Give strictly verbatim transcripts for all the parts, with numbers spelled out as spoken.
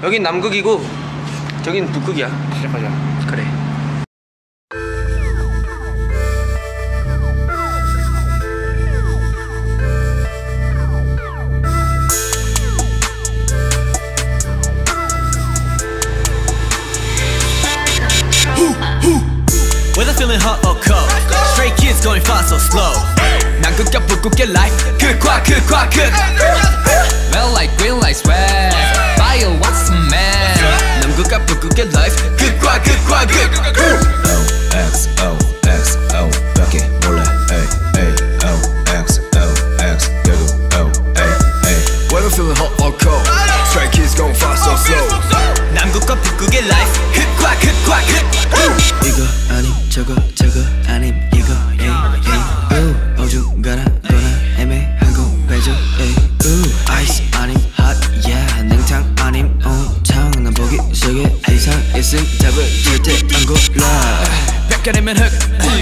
여긴 남극이고 저긴 북극이야. 시작하자. 그래. Whether feeling hot or cold, stray kids going fast or slow. 남극과 북극의 life, 극과 극과 극. Red light, green light, red. Fire, what's the man? 남극과 북극의 life, 극과 극과 극. O X O X O 밖에 몰라. A A O X O X 결국 O A A. Whether feeling hot or cold, stray kids going fast or slow. 남극과 북극의 life, 극과 극과 극. 이거 아님 저거 저거 아님 이거 에이 에이 우 어중간하 거나 애매하고 배죠 에이 우 아이스 아님 핫 yeah 냉탕 아님 온탕 난 보기 세계 이상 있음 답을 절대 안 골라 벽가리면 흙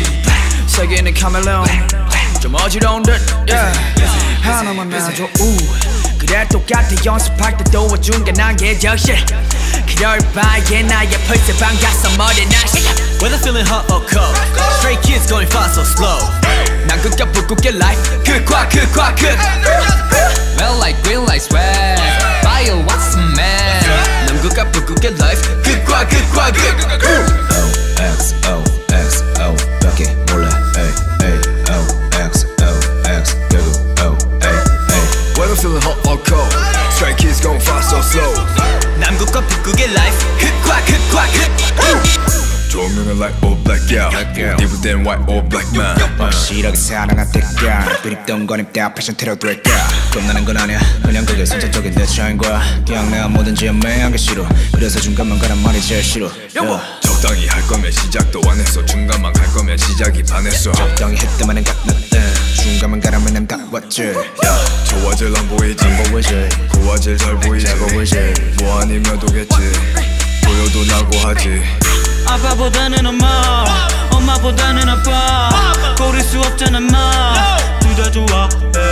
세계는 카멜레온 좀 어지러운 듯 yeah. 하나만 놔줘 우 그래 똑같아 연습할 때 도와준 게 난 계적실 그럴 바에 나의 펄스 반가서 머리 날씨 Whether feeling hot or cold, stray kids going fast or slow. 남극과 북극의 life, 극과 극과 극. Red light, green light, red. Fire, what's the man? 남극과 북극의 life, 극과 극과 극. O X O X O 밖에 몰라. A A O X O X 결국 O A A. Whether feeling hot or cold, stray kids going fast or slow. 남극과 북극의 life, 극과 극과 극. 조명은 light or black out, 디부된 white or black man. 확실하게 사랑한 때가 드립던 거님 때 패션 테러 될까 겁나는 건 아니야 그냥 그게 선천적인 내 차인 거야 그냥 내가 뭐든지 애매한 게 싫어 그래서 중간만 가란 말이 제일 싫어 yeah. 적당히 할 거면 시작도 안 했어 중간만 갈 거면 시작이 반했어 적당히 했더만은 갓났대 중간만 가라면 난 다 왔지 yeah. 좋아질 안 보이지 안 보이지 고화질 잘 보이지 잘 보이지 뭐 아니면 도겠지 보여도 나고 하지 아빠보다는 엄마 엄마보다는 아빠 고를 수 없잖아 마 둘 다 좋아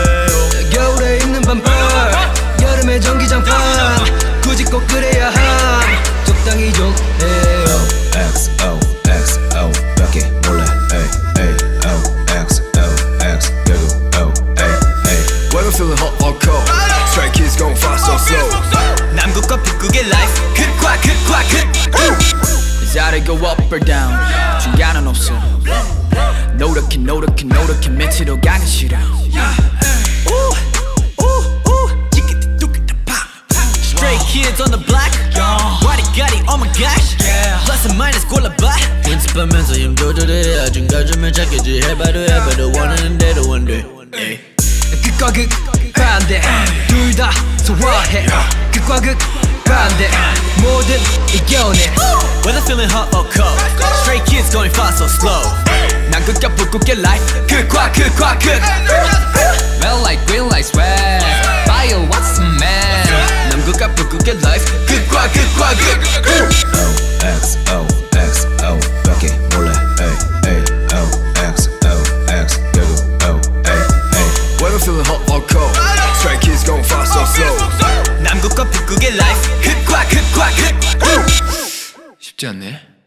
겨울에 입는 반팔 여름에 전기장판 굳이 꼭 그래야 함 적당히 좀 해요 O X O X O 밖에 몰라. A A O X O X 결국 O A A. Whether feeling hot or cold, stray kids going fast or slow. 남극과 북극의 life, 극과 극과 극. 자리 go up or down 중간은 없어 노력해 노력해 노력해 밑으로 가기 싫어 Stray kids on the block Body got it, oh my gosh Plus and minus 골라봐 연습하면서 힘 조절해 중간쯤에 찾겠지 해봐도 해봐도 원하는 대로 원돼 극과 극 반대 둘 다 소화해 극과 극 반대 뭐든 이겨내 Whether feeling hot or cold, stray kids going fast or slow. 남극과 북극의 life, 극과 극과 극. Red light, green light, red. Fire, what's the man? 남극과 북극의 life, 극과 극과 극. O X O X O 밖에 몰라. A A O X O X 결국 O A A. Whether feeling hot or cold, stray kids going fast or slow. 남극과 북극의 life, 극과 극과 극. 쉽지 않네.